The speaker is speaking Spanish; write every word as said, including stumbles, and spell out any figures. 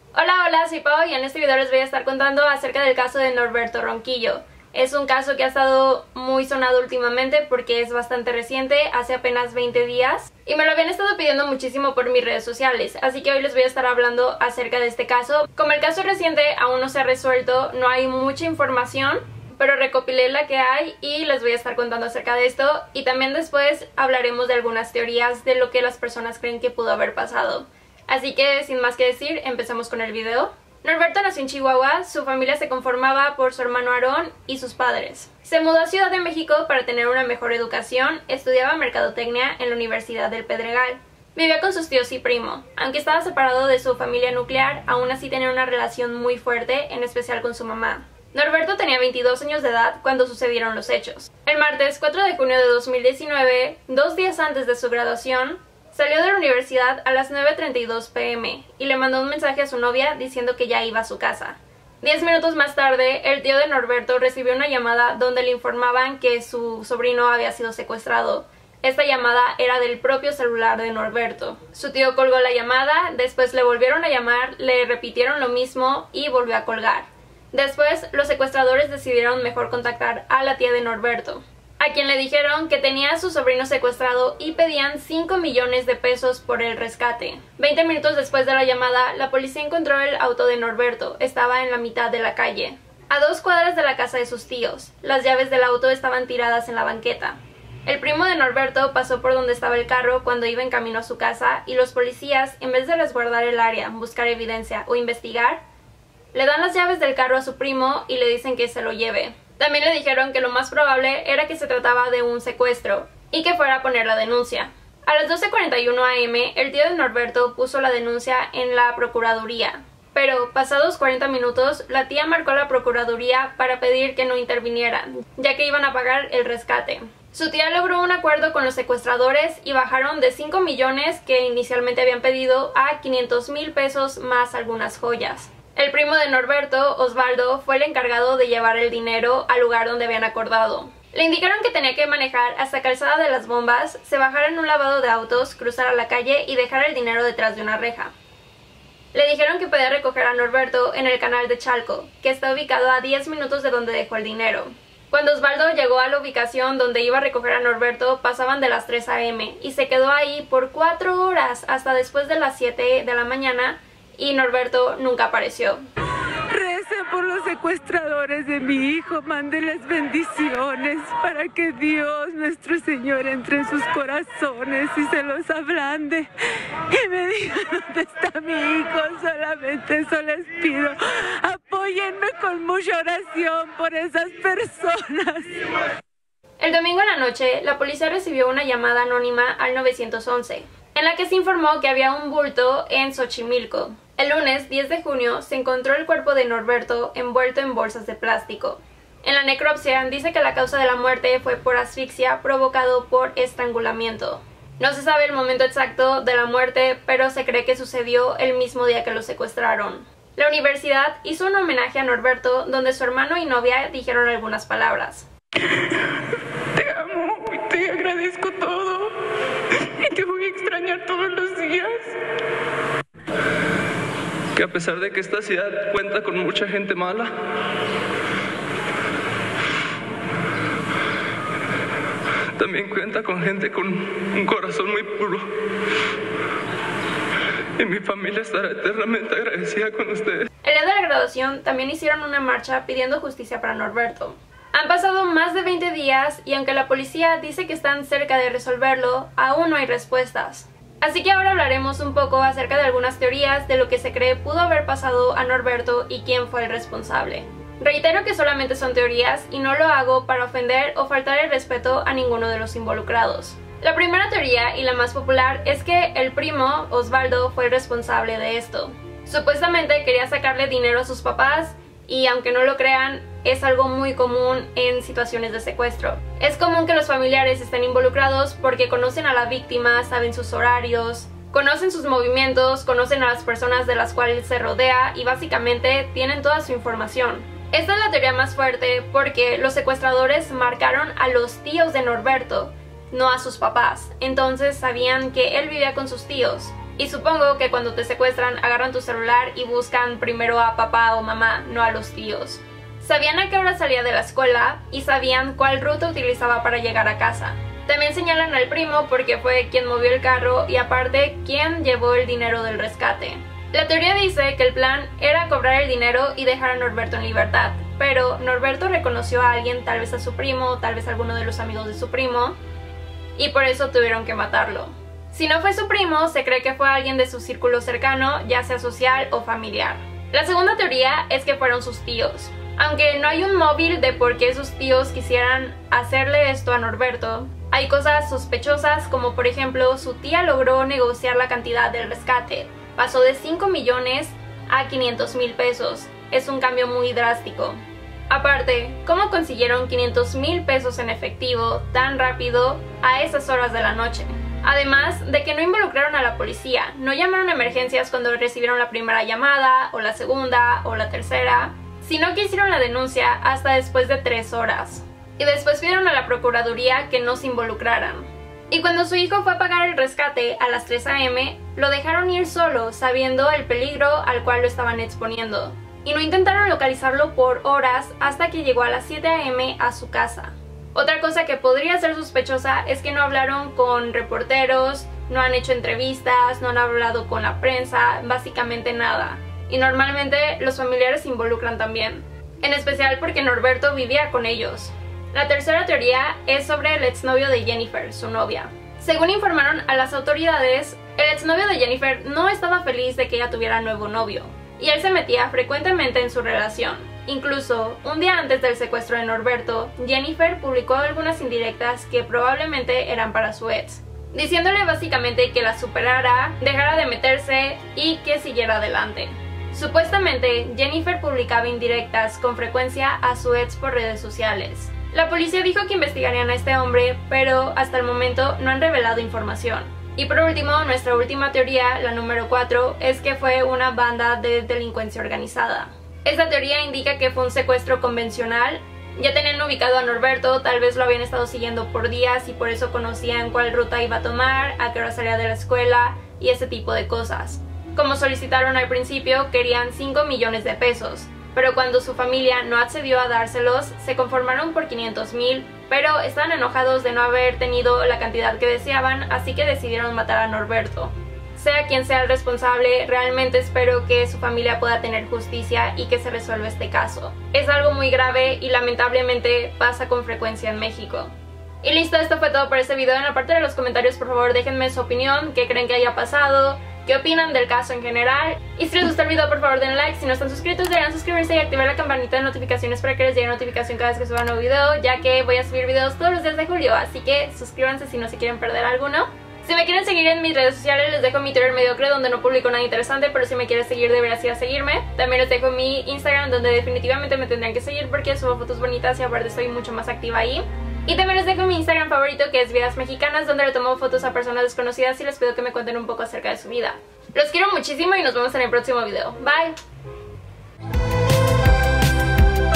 Hola, hola, soy Pau y en este video les voy a estar contando acerca del caso de Norberto Ronquillo. Es un caso que ha estado muy sonado últimamente porque es bastante reciente, hace apenas veinte días, y me lo habían estado pidiendo muchísimo por mis redes sociales, así que hoy les voy a estar hablando acerca de este caso. Como el caso es reciente, aún no se ha resuelto, no hay mucha información, pero recopilé la que hay y les voy a estar contando acerca de esto, y también después hablaremos de algunas teorías de lo que las personas creen que pudo haber pasado. Así que, sin más que decir, empecemos con el video. Norberto nació en Chihuahua, su familia se conformaba por su hermano Aarón y sus padres. Se mudó a Ciudad de México para tener una mejor educación, estudiaba mercadotecnia en la Universidad del Pedregal. Vivía con sus tíos y primo. Aunque estaba separado de su familia nuclear, aún así tenía una relación muy fuerte, en especial con su mamá. Norberto tenía veintidós años de edad cuando sucedieron los hechos. El martes cuatro de junio de dos mil diecinueve, dos días antes de su graduación, salió de la universidad a las nueve treinta y dos pm y le mandó un mensaje a su novia diciendo que ya iba a su casa. Diez minutos más tarde, el tío de Norberto recibió una llamada donde le informaban que su sobrino había sido secuestrado. Esta llamada era del propio celular de Norberto. Su tío colgó la llamada, después le volvieron a llamar, le repitieron lo mismo y volvió a colgar. Después, los secuestradores decidieron mejor contactar a la tía de Norberto, a quien le dijeron que tenía a su sobrino secuestrado y pedían cinco millones de pesos por el rescate. Veinte minutos después de la llamada, la policía encontró el auto de Norberto. Estaba en la mitad de la calle, a dos cuadras de la casa de sus tíos. Las llaves del auto estaban tiradas en la banqueta. El primo de Norberto pasó por donde estaba el carro cuando iba en camino a su casa y los policías, en vez de resguardar el área, buscar evidencia o investigar, le dan las llaves del carro a su primo y le dicen que se lo lleve. También le dijeron que lo más probable era que se trataba de un secuestro y que fuera a poner la denuncia. A las doce cuarenta y uno am, el tío de Norberto puso la denuncia en la procuraduría. Pero, pasados cuarenta minutos, la tía marcó a la procuraduría para pedir que no intervinieran, ya que iban a pagar el rescate. Su tía logró un acuerdo con los secuestradores y bajaron de cinco millones que inicialmente habían pedido a quinientos mil pesos más algunas joyas. El primo de Norberto, Osvaldo, fue el encargado de llevar el dinero al lugar donde habían acordado. Le indicaron que tenía que manejar hasta Calzada de las Bombas, se bajara en un lavado de autos, cruzar a la calle y dejar el dinero detrás de una reja. Le dijeron que podía recoger a Norberto en el canal de Chalco, que está ubicado a diez minutos de donde dejó el dinero. Cuando Osvaldo llegó a la ubicación donde iba a recoger a Norberto, pasaban de las tres am y se quedó ahí por cuatro horas hasta después de las siete de la mañana, y Norberto nunca apareció. Recen por los secuestradores de mi hijo, mándenles bendiciones para que Dios, nuestro Señor, entre en sus corazones y se los ablande y me diga dónde está mi hijo. Solamente eso les pido. Apóyenme con mucha oración por esas personas. El domingo en la noche, la policía recibió una llamada anónima al nueve once, en la que se informó que había un bulto en Xochimilco. El lunes diez de junio se encontró el cuerpo de Norberto envuelto en bolsas de plástico. En la necropsia dice que la causa de la muerte fue por asfixia provocado por estrangulamiento. No se sabe el momento exacto de la muerte, pero se cree que sucedió el mismo día que lo secuestraron. La universidad hizo un homenaje a Norberto donde su hermano y novia dijeron algunas palabras. Te amo y te agradezco todo y te voy a extrañar todos los días. Que a pesar de que esta ciudad cuenta con mucha gente mala, también cuenta con gente con un corazón muy puro. Y mi familia estará eternamente agradecida con ustedes. El día de la graduación también hicieron una marcha pidiendo justicia para Norberto. Han pasado más de veinte días y aunque la policía dice que están cerca de resolverlo, aún no hay respuestas. Así que ahora hablaremos un poco acerca de algunas teorías de lo que se cree pudo haber pasado a Norberto y quién fue el responsable. Reitero que solamente son teorías y no lo hago para ofender o faltar el respeto a ninguno de los involucrados. La primera teoría y la más popular es que el primo, Osvaldo, fue el responsable de esto. Supuestamente quería sacarle dinero a sus papás y aunque no lo crean, es algo muy común en situaciones de secuestro. Es común que los familiares estén involucrados porque conocen a la víctima, saben sus horarios, conocen sus movimientos, conocen a las personas de las cuales se rodea y básicamente tienen toda su información. Esta es la teoría más fuerte porque los secuestradores marcaron a los tíos de Norberto, no a sus papás. Entonces sabían que él vivía con sus tíos Y supongo que cuando te secuestran agarran tu celular y buscan primero a papá o mamá, no a los tíos. Sabían a qué hora salía de la escuela y sabían cuál ruta utilizaba para llegar a casa. También señalan al primo porque fue quien movió el carro y aparte quien llevó el dinero del rescate. La teoría dice que el plan era cobrar el dinero y dejar a Norberto en libertad, pero Norberto reconoció a alguien, tal vez a su primo, tal vez a alguno de los amigos de su primo, y por eso tuvieron que matarlo. Si no fue su primo, se cree que fue alguien de su círculo cercano, ya sea social o familiar. La segunda teoría es que fueron sus tíos. Aunque no hay un móvil de por qué sus tíos quisieran hacerle esto a Norberto, hay cosas sospechosas como por ejemplo su tía logró negociar la cantidad del rescate. Pasó de cinco millones a quinientos mil pesos. Es un cambio muy drástico. Aparte, ¿cómo consiguieron quinientos mil pesos en efectivo tan rápido a esas horas de la noche? Además de que no involucraron a la policía, no llamaron a emergencias cuando recibieron la primera llamada, o la segunda, o la tercera, sino que hicieron la denuncia hasta después de tres horas. Y después pidieron a la procuraduría que no se involucraran. Y cuando su hijo fue a pagar el rescate a las tres a eme, lo dejaron ir solo, sabiendo el peligro al cual lo estaban exponiendo. Y no intentaron localizarlo por horas hasta que llegó a las siete a eme a su casa. Otra cosa que podría ser sospechosa es que no hablaron con reporteros, no han hecho entrevistas, no han hablado con la prensa, básicamente nada. Y normalmente los familiares se involucran también, en especial porque Norberto vivía con ellos. La tercera teoría es sobre el exnovio de Jennifer, su novia. Según informaron a las autoridades, el exnovio de Jennifer no estaba feliz de que ella tuviera nuevo novio, y él se metía frecuentemente en su relación. Incluso, un día antes del secuestro de Norberto, Jennifer publicó algunas indirectas que probablemente eran para su ex, diciéndole básicamente que la superara, dejara de meterse y que siguiera adelante. Supuestamente, Jennifer publicaba indirectas con frecuencia a su ex por redes sociales. La policía dijo que investigarían a este hombre, pero hasta el momento no han revelado información. Y por último, nuestra última teoría, la número cuatro, es que fue una banda de delincuencia organizada. Esta teoría indica que fue un secuestro convencional. Ya tenían ubicado a Norberto, tal vez lo habían estado siguiendo por días y por eso conocían cuál ruta iba a tomar, a qué hora salía de la escuela y ese tipo de cosas. Como solicitaron al principio, querían cinco millones de pesos, pero cuando su familia no accedió a dárselos, se conformaron por quinientos mil, pero estaban enojados de no haber tenido la cantidad que deseaban, así que decidieron matar a Norberto. Sea quien sea el responsable, realmente espero que su familia pueda tener justicia y que se resuelva este caso. Es algo muy grave y lamentablemente pasa con frecuencia en México. Y listo, esto fue todo por este video. En la parte de los comentarios, por favor, déjenme su opinión, qué creen que haya pasado, qué opinan del caso en general. Y si les gustó el video, por favor den like. Si no están suscritos, deberán suscribirse y activar la campanita de notificaciones para que les llegue notificación cada vez que suba un nuevo video, ya que voy a subir videos todos los días de julio, así que suscríbanse si no se quieren perder alguno. Si me quieren seguir en mis redes sociales, les dejo mi Twitter mediocre donde no publico nada interesante, pero si me quieres seguir deberías ir a seguirme. También les dejo mi Instagram donde definitivamente me tendrán que seguir porque subo fotos bonitas y aparte estoy mucho más activa ahí. Y también les dejo mi Instagram favorito, que es Vidas Mexicanas, donde le tomo fotos a personas desconocidas y les pido que me cuenten un poco acerca de su vida. Los quiero muchísimo y nos vemos en el próximo video. Bye.